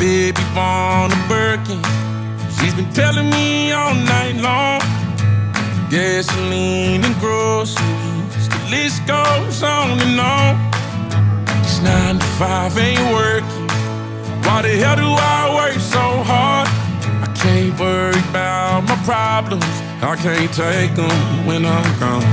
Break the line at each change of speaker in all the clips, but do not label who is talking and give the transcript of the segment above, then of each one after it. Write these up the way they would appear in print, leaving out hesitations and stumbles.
baby born a Birkin. She's been telling me all night long. Gasoline and groceries, the list goes on and on. This 9 to 5 ain't working. Why the hell do I work so hard? I can't worry about my problems. I can't take them when I'm gone.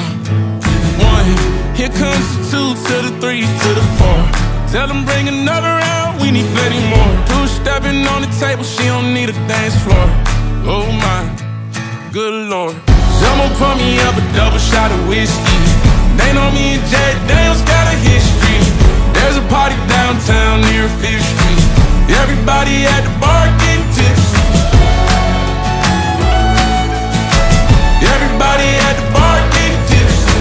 1, here comes the 2 to the 3 to the 4. Tell them bring another round, we need plenty more. 2 stepping on the table, she don't need a dance floor. Oh my, good Lord. Someone pour me up a double shot of whiskey. They know me and Jack Daniels got a history. There's a party downtown near 5th Street. Everybody at the bar getting tipsy. Everybody at the bar getting tipsy.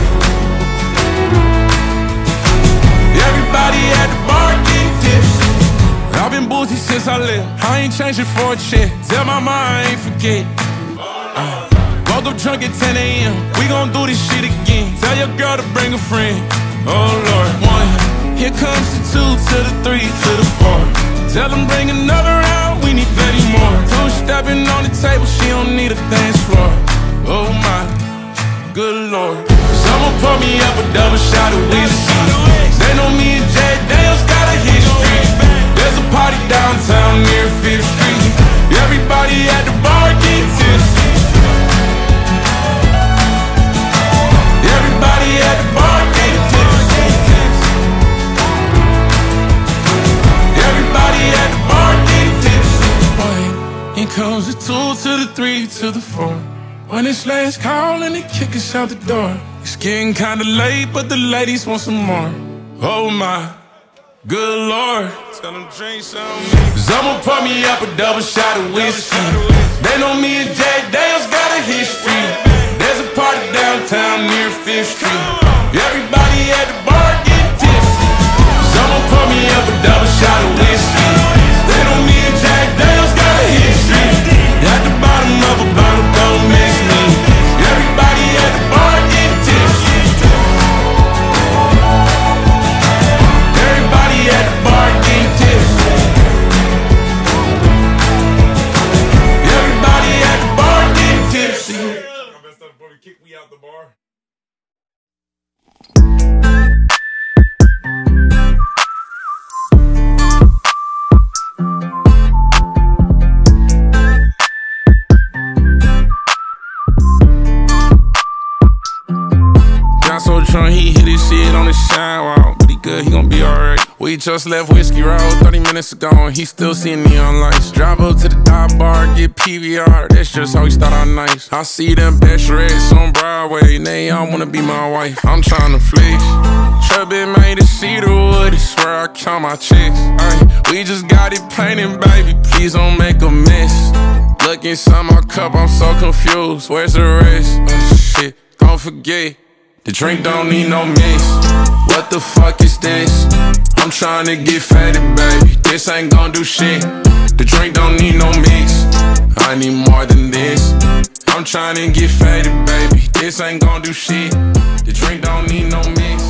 Everybody at the bar getting tipsy. I've been boozy since I left. I ain't changing for a check. Tell my mom I ain't forget. Woke up drunk at 10 a.m. We gon' do this shit again. Tell your girl to bring a friend. Oh Lord. 1, here comes the 2 to the 3 to the 4. Tell them bring another round, we need plenty more. 2 stepping on the table, she don't need a dance floor. Oh my, good Lord. Someone pour me up a double shot of whiskey. They know me and Jack Daniels got a history. There's a party downtown near 5th Street. Everybody at the bar getting tipsy. Everybody at the bar getting tipsy. Everybody at the bar getting tipsy. Boy, here comes the 2 to the 3 to the 4. When it's last call and they kick us out the door. It's getting kinda late, but the ladies want some more. Oh my, good Lord. Tell them drink some. Someone pour me up a double shot of whiskey. They know me and Jack Daniels got a history. There's a party downtown near 5th Street. Everybody at the bar getting tipsy. Someone pour me up a double shot of whiskey. They know me and Jack Daniels got a history. At the bottom of a bottle, don't miss me. Everybody at the bar getting tipsy. Everybody at the bar getting tipsy. Everybody at the bar getting tipsy. Kick me out the bar. Got so drunk he hit his shit on the sidewalk, but he good, he gon' be alright. We just left Whiskey Road 30 minutes ago and he still seeing neon lights. Drive up to the dive bar, get PBR, that's just how we start our nights. I see them bachelorettes on Broadway and they all wanna be my wife. I'm tryna flex, trap been made of cedar wood, I swear I count my checks. We just got it painted, baby, please don't make a mess. Look inside my cup, I'm so confused, where's the rest? Oh shit, don't forget, the drink don't need no mix. What the fuck is this? I'm tryna get faded, baby, this ain't gon' do shit. The drink don't need no mix, I need more than this. I'm tryna get faded, baby, this ain't gon' do shit. The drink don't need no mix.